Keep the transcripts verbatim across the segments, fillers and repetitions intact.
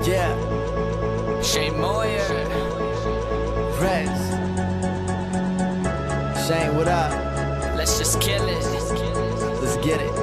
Yeah. Shane Moyer. Rez. Shane, what up? Let's just kill it. Let's get it.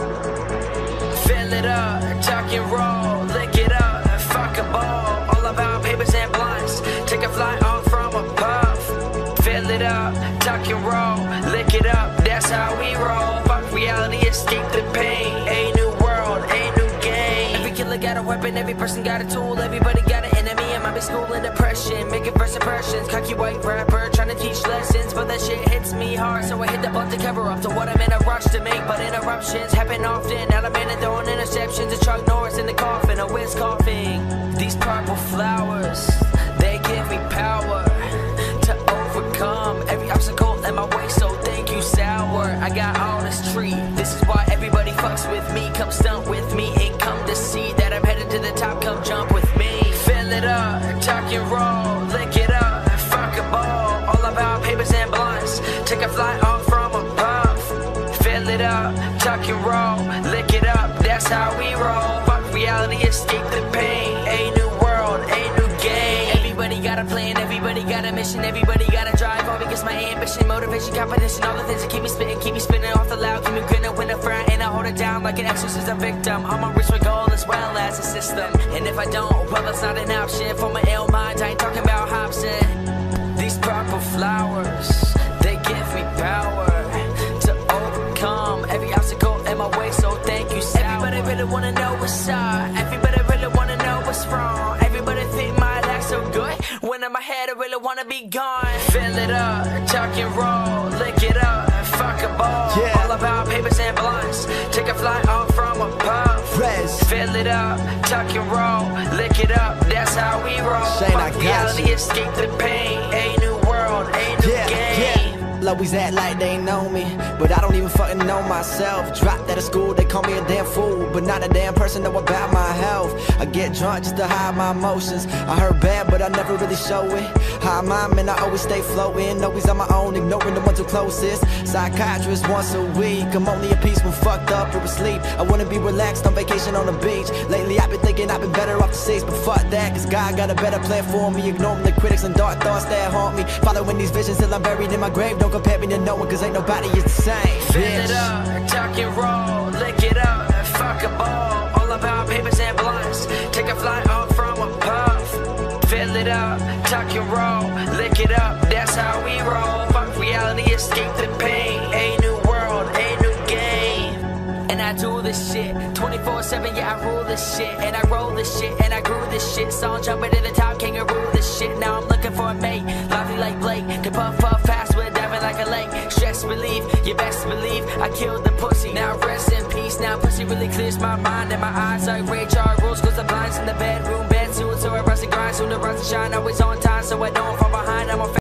Fill it up, talk and roll, lick it up, fuck a ball. All about papers and blunts. Take a flight off from a puff. Fill it up, talk and roll, lick it up. That's how we roll. Fuck reality, escape the pain. A new world, a new game. Every killer got a weapon, every person got a tool. Everybody got an enemy. I might be schooling depression, making first impressions. Cocky white rapper trying to teach lessons, but that shit hits me hard, so I hit the blunt to cover up to what I'm in a rush to make. But interruptions happen often. Alabama throwing interceptions. A Chuck Norris in the coffin, a whiz coughing. These purple flowers, they give me power to overcome every obstacle in my way. So thank you, sour. I got all this tree. This is why everybody fucks with me. Come stunt with me and come to see that I'm headed to the top. Come jump with me. Fill it up, talk and roll, lick it up, fuck a ball. All about papers and blunts. Take a flight off from a puff. Fill it up, talk and roll, lick it up. That's how we roll. Fuck reality, escape the pain. A new world, a new game. Everybody got a plan, everybody got a mission, everybody got a drive. All because my ambition, motivation, competition, all the things that keep me spitting, keep me spinning off the loud, keep me grinning when I front, and I hold it down like an exorcism victim. I'm a rich with goal as well as a system, and if I don't, well, that's not an option. For my ill mind, I ain't talking about Hobson. These purple flowers, they give me power to overcome every obstacle in my way. So thank you, sour. Everybody really wanna know what's up. Everybody really wanna know what's wrong. Everybody think my life's so good. When in my head, I really wanna be gone. Fill it up, talk and roll, lick it up, fuck a ball. Yeah. All about papers and blunts. Take a flight off from a puff. Rez. Fill it up, talk and roll, lick it up. That's how we roll. Shane, I Fuck got reality, you. escape the pain. A new world, a new Yeah, game. yeah. Always act like they know me, but I don't even fucking know myself. Dropped out of school, they call me a damn fool, but not a damn person know about my health. I get drunk just to hide my emotions. I heard bad, but I never really show it. High mind, man, I always stay floating. Always on my own, ignoring the ones who closest. Psychiatrist once a week. I'm only in peace when fucked up or asleep. I wanna be relaxed on vacation on the beach. Lately I've been thinking I've been better off the seas, but fuck that, cause God got a better plan for me. Ignoring the critics and dark thoughts that haunt me. Following these visions till I'm buried in my grave. Don't compare me to no one, cause ain't nobody is the same. Fill Bitch. it up, talk and roll, lick it up, fuck a ball. All about papers and blunts. Take a flight off from a puff. Fill it up, talk and roll, lick it up. That's how we roll. Fuck reality, escape the pain. A new world, a new game. And I do this shit twenty-four seven, yeah, I rule this shit. And I roll this shit, and I grew this shit. So I'm jumping to the top, kangaroo this shit. Now I'm looking for a mate, lively like Blake. Can puff, puff, fast with diving like a lake. Stress relief, you best believe I killed the pussy. Now rest in peace, now pussy really clears my mind. And my eyes like Ray Charles, cause the blinds in the bedroom. Bed soon, so I rush and grind, soon to rise and shine. Always on time, so I don't fall behind. I'm a